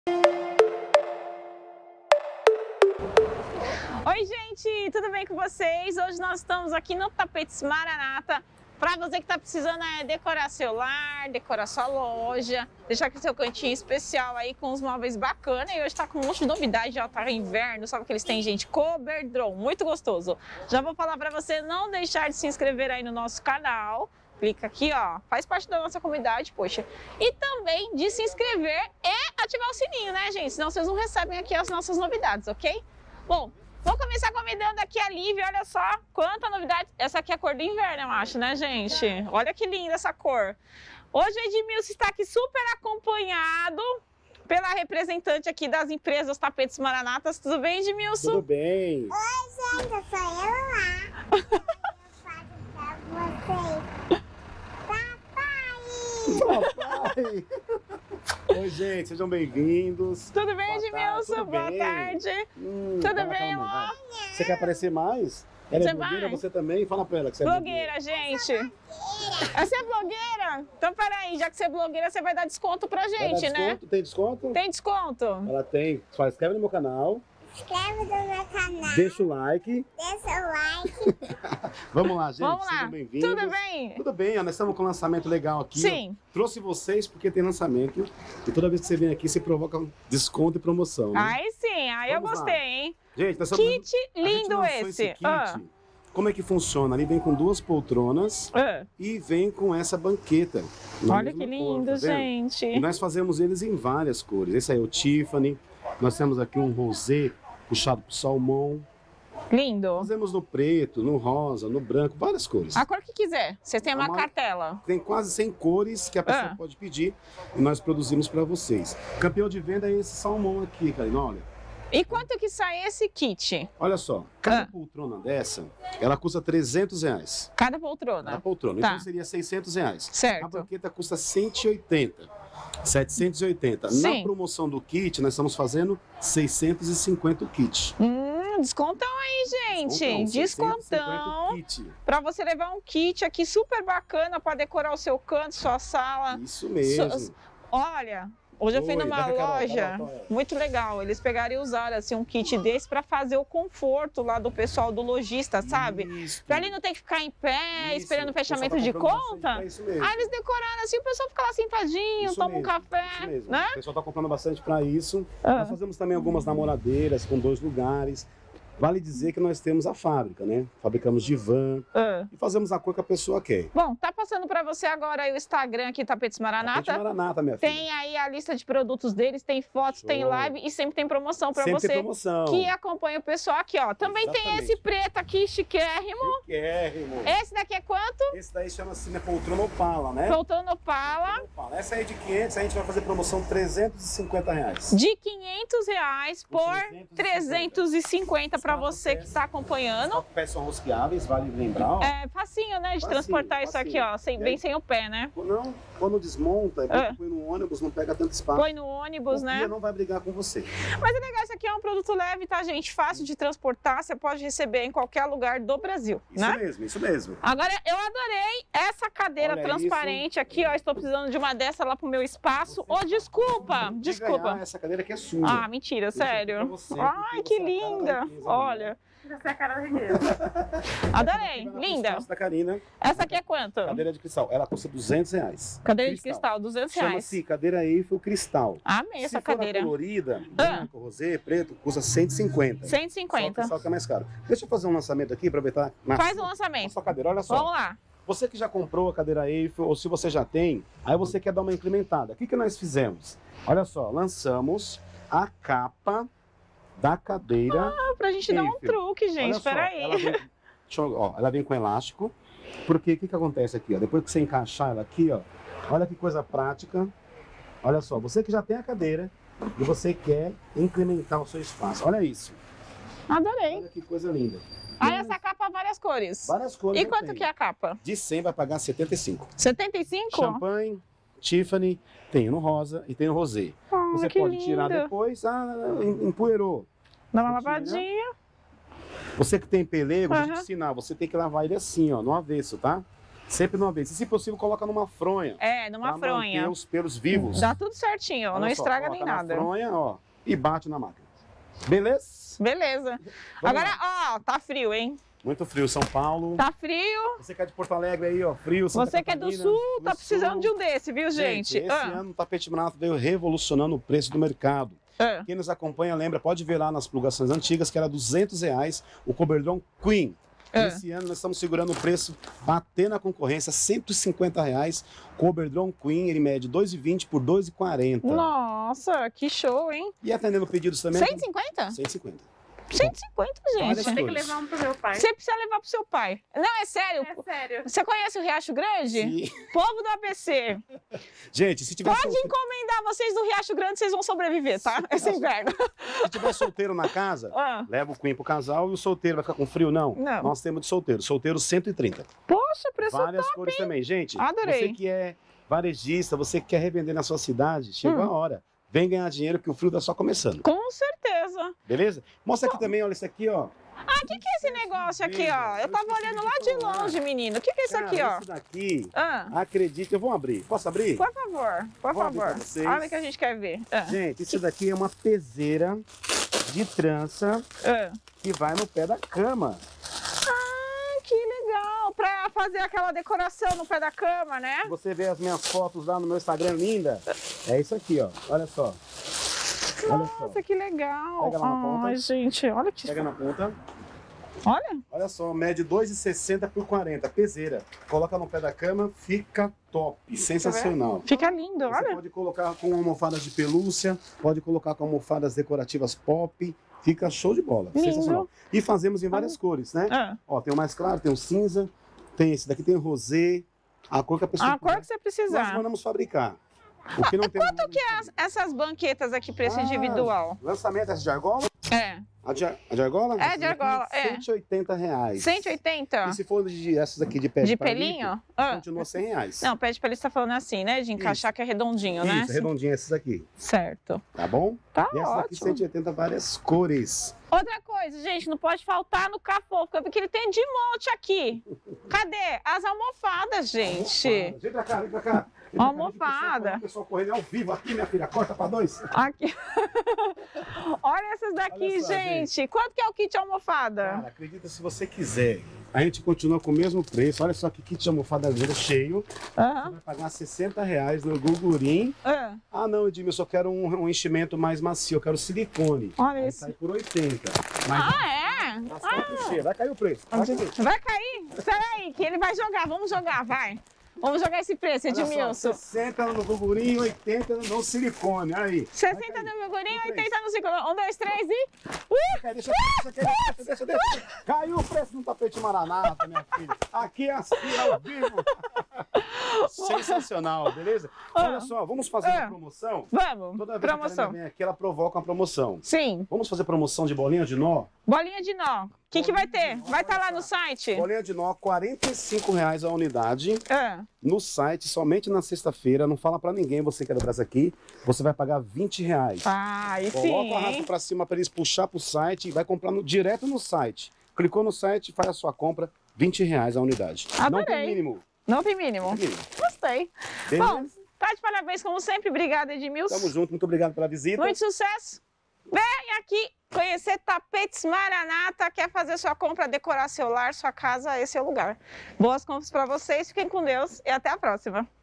Oi gente, tudo bem com vocês? Hoje nós estamos aqui no Tapetes Maranata. Para você que está precisando decorar seu lar, decorar sua loja, deixar aqui seu cantinho especial aí com os móveis bacanas. E hoje está com um monte de novidade, já tá inverno, sabe que eles têm, gente? Coberdron, muito gostoso. Já vou falar para você não deixar de se inscrever aí no nosso canal. Clica aqui, ó, faz parte da nossa comunidade, poxa. E também de se inscrever e ativar o sininho, né, gente? Senão vocês não recebem aqui as nossas novidades, ok? Bom, vou começar convidando aqui a Lívia, olha só quanta novidade. Essa aqui é a cor do inverno, eu acho, né, gente? Olha que linda essa cor. Hoje o Edmilson está aqui super acompanhado pela representante aqui das empresas Tapetes Maranatas. Tudo bem, Edmilson? Tudo bem. Oi, gente, eu sou eu lá. Eu faço pra vocês. Papai! Oi, gente, sejam bem-vindos. Tudo bem, Boa Edmilson? tarde, Boa tudo bem? tarde. Tudo Fala, bem, calma, Ló? vai. Você quer aparecer mais? Ela Você é blogueira, vai? você também? Fala pra ela que você é Blogueira, gente. Você é blogueira? Então, peraí, já que você é blogueira, você vai dar desconto pra Vai dar gente, né? desconto? Tem desconto? Tem desconto? Ela tem. Só inscreve no meu canal, Inscreve no meu canal, deixa o like. deixa o like. Vamos lá, gente. Vamos lá. Sejam bem-vindos. Tudo bem? Tudo bem, ó, nós estamos com um lançamento legal aqui. Sim. Ó. Trouxe vocês porque tem lançamento. E toda vez que você vem aqui, você provoca um desconto e promoção. Né? Aí sim, aí eu Vamos lá. gostei, hein? Gente, nós estamos... Kit A gente lindo lançou esse. kit. Como é que funciona? Ali vem com 2 poltronas e vem com essa banqueta. na Olha mesma que lindo, cor, tá vendo? gente. E nós fazemos eles em várias cores. Esse aí é o Tiffany. Nós temos aqui um rosé puxado pro salmão. Lindo. Fazemos no preto, no rosa, no branco, várias cores. A cor que quiser. Você tem uma Uma- cartela. Tem quase 100 cores que a pessoa pode pedir e nós produzimos para vocês. Campeão de venda é esse salmão aqui, Karina, olha. E quanto que sai esse kit? Olha só, cada poltrona dessa, ela custa R$300. Cada A poltrona. poltrona, Tá. então seria R$600. A Certo. banqueta custa 180, 780. Sim. Na promoção do kit, nós estamos fazendo 650 o kit. Descontão aí, gente. Descontão. Kit. Pra você levar um kit aqui super bacana pra decorar o seu canto, sua sala. Isso mesmo. Olha, hoje eu fui Oi, numa dá pra Carol, loja Carol. muito legal. Eles pegaram e usaram assim, um kit desse para fazer o conforto lá do pessoal do lojista, sabe? Isso. Pra ele não ter que ficar em pé, Isso. esperando o O pessoal fechamento tá de comprando bastante conta. pra isso mesmo. Aí eles decoraram assim, o pessoal fica lá sentadinho, Isso toma um mesmo, café, Isso mesmo. né? O pessoal está comprando bastante para isso. Ah. Nós fazemos também algumas namoradeiras com 2 lugares. Vale dizer que nós temos a fábrica, né? Fabricamos divã e fazemos a cor que a pessoa quer. Bom, tá passando para você agora aí o Instagram aqui, Tapetes Maranata. Tapete Maranata, minha filha. Tem aí a lista de produtos deles, tem fotos, Show. tem live e sempre tem promoção para Sempre você tem promoção. que acompanha o pessoal aqui, ó. Também tem Exatamente. esse preto aqui, chiquérrimo. Chiquérrimo. Esse daqui é quanto? Esse daí chama-se, né, poltrona Opala, né? Poltrona Opala, Opala. Essa aí é de 500, a gente vai fazer promoção R$350. de R$500 por 350 para você que está acompanhando. Só que pés são rosqueáveis, vale lembrar, ó. É facinho, né, de Facinho, transportar isso aqui, ó, facinho. bem sem o pé, né? Não, quando desmonta, põe no ônibus, não pega tanto espaço. Põe no ônibus, O né? guia não vai brigar com você. Mas é legal, isso aqui é um produto leve, tá, gente? Fácil de transportar, você pode receber em qualquer lugar do Brasil, Isso né? mesmo, isso mesmo. Agora, eu adorei essa cadeira Olha transparente aqui, ó. Estou precisando de uma dessa lá pro meu espaço. Ô, desculpa, De desculpa. ganhar, essa cadeira aqui é sua. Ah, mentira, Deixa aqui sério. pra você, Ai, porque que você é a cara da linda. riqueza, Olha. Você é a cara da riqueza. Adorei, Vai na linda. Cristal da Karina, Essa aqui é quanto? cadeira de cristal. Ela custa R$200. Cadeira de cristal, R$200. Chama-se cadeira Eiffel Cristal. Amei essa Se for cadeira. a colorida, branco, rosé, preto, custa 150. 150. Só o cristal que é mais caro. Deixa eu fazer um lançamento aqui, aproveitar. Faz o Na lançamento. sua cadeira, olha só. Vamos lá. Você que já comprou a cadeira Eiffel, ou se você já tem, aí você quer dar uma incrementada. O que nós fizemos? Olha só, lançamos a capa da cadeira. Ah, pra gente dar um Eiffel. truque, Olha gente. só, Peraí. ela vem com elástico, porque o que acontece aqui? Ó? Depois que você encaixar ela aqui, ó, olha que coisa prática. Olha só, você que já tem a cadeira e você quer incrementar o seu espaço. Olha isso. Adorei. Olha que coisa linda. Aí essa capa, várias cores. Várias cores. E eu quanto tenho. que é a capa? De 100 vai pagar 75. 75? Champanhe, Tiffany, tem no rosa e tem no rosé. Ah, Você que pode tirar lindo. depois, empoeirou. Dá uma Você tira. lavadinha. Você que tem pelego, deixa eu Aham. te ensinar, você tem que lavar ele assim, ó, no avesso, tá? Sempre numa vez. E, se possível, coloca numa fronha. É, numa pra fronha. manter os pelos vivos. Dá tudo certinho, ó, não Olha só, estraga nem coloca nada. na fronha, ó, e bate na máquina. Beleza? Beleza. Vamos Agora, ó, tá frio, hein? Muito frio, São Paulo. Tá frio. Você que é de Porto Alegre aí, ó, frio. Santa Você que é do Catarina, sul, do tá precisando sul. de um desse, viu, gente? Esse ano o Tapete Maranato veio revolucionando o preço do mercado. Quem nos acompanha lembra, pode ver lá nas plugações antigas que era R$200 o Coberdron Queen. Esse ano nós estamos segurando o preço, batendo a concorrência, R$150. Coberdron Queen, ele mede 2,20 por 2,40. Nossa, que show, hein? E atendendo pedidos também. 150? 150. 150, Olha gente. só. Tem que levar um pro meu pai. Você precisa levar pro seu pai. Não, é sério. É sério. Você conhece o Riacho Grande? Sim. Povo do ABC. Gente, se tiver, Pode encomendar vocês do Riacho Grande, vocês vão sobreviver, tá? Esse inverno. se tiver solteiro na casa, leva o Queen pro casal e o solteiro vai ficar com frio, não? Não. Nós temos de solteiro. Solteiro 130. Poxa, preço Várias top, cores hein? também. Gente, Adorei. você que é varejista, você que quer revender na sua cidade, chegou a hora. Vem ganhar dinheiro que o frio tá só começando. Com certeza. Beleza? Mostra aqui também, olha isso aqui, ó. Ah, o que é esse negócio aqui, ó? Eu tava olhando lá de longe, menino. O que é isso Cara, aqui, ó? Isso daqui, Ah, acredita, eu vou abrir. Posso abrir? por favor, por Vou abrir favor. pra vocês. Olha o que a gente quer ver. Ah, Gente, isso daqui é uma peseira de trança ah. que vai no pé da cama. Ah, que legal. Pra fazer aquela decoração no pé da cama, né? Você vê as minhas fotos lá no meu Instagram, linda. É isso aqui, ó. Olha só. Olha só. Nossa, que legal. Pega lá na ponta. Ai, gente, olha que... Pega na ponta. Olha. Olha só, mede 2,60 por 40. Peseira. Coloca no pé da cama, fica top. Sensacional. Fica lindo, Você olha. pode colocar com almofadas de pelúcia, pode colocar com almofadas decorativas pop. Fica show de bola. Lindo. Sensacional. E fazemos em várias cores, né? Ah. Ó, tem o mais claro, tem o cinza, tem esse daqui, tem o rosé. A cor que a pessoa A cor que você Nós precisar. mandamos fabricar. O que não tem Quanto que é essas banquetas aqui, preço individual? Lançamento essa de argola? É. A de argola? É, de argola, é. R$180. 180? E se for essas aqui de pé De palito, pelinho? Ah. continua R$100. Não, pé de pelinho você tá falando assim, né? De encaixar que é redondinho, né? Isso, redondinho esses aqui. Certo. Tá bom? Tá E essa aqui, ótimo. 180, várias cores. Outra coisa, gente, não pode faltar no cafofo, porque ele tem de monte aqui. Cadê? As almofadas, gente. Vem pra cá, vem pra cá. Almofada. O pessoal correndo ao vivo aqui, minha filha. Corta pra 2. Aqui. Olha essas daqui, Olha só, gente. Quanto que é o kit almofada? Cara, acredita se você quiser. A gente continua com o mesmo preço. Olha só que kit de almofada lindo, cheio. Você Aham. vai pagar R$60 no Gugurim. Ah, Ah, não, Edmil, eu só quero um enchimento mais macio. Eu quero silicone. olha Aí isso. sai por 80. Mas Ah, é? tá só clichê. Vai cair o preço. Vai cair. Vai cair? Espera aí, que ele vai jogar. Vamos jogar, vai. Vamos jogar esse preço, Olha só, Edmilson. 60 no Gugurim, 80 no silicone. Aí. 60 no Gugurim, 80 no ciclo. 1, 2, 3 e... Deixa. Caiu o preço no tapete Maranata, minha filha. Aqui é assim, ao vivo. Sensacional, beleza? Olha só, vamos fazer uma promoção? Vamos, Toda vez que a promoção. Karina vem aqui, ela provoca uma promoção. Sim, Vamos fazer promoção de bolinha de nó? bolinha de nó. O que vai ter? Vai estar lá no site? Bolinha de nó, R$45 a unidade. Ah, No site, somente na sexta-feira. Não fala pra ninguém, você que é do Brasil aqui. Você vai pagar R$20. aí sim, Coloca o arrasto hein? pra cima pra eles puxar pro site e vai comprar direto no site. Clicou no site, faz a sua compra, R$20 a unidade. Não Adorei. tem mínimo. Não tem mínimo. Não tem mínimo. Gostei. Beleza? Bom, tá de parabéns como sempre. Obrigada, Edmilson. Tamo junto, muito obrigado pela visita. Muito sucesso. Vem aqui conhecer Tapetes Maranata. Quer fazer sua compra, decorar seu lar, sua casa, esse é o lugar. Boas compras para vocês, fiquem com Deus e até a próxima.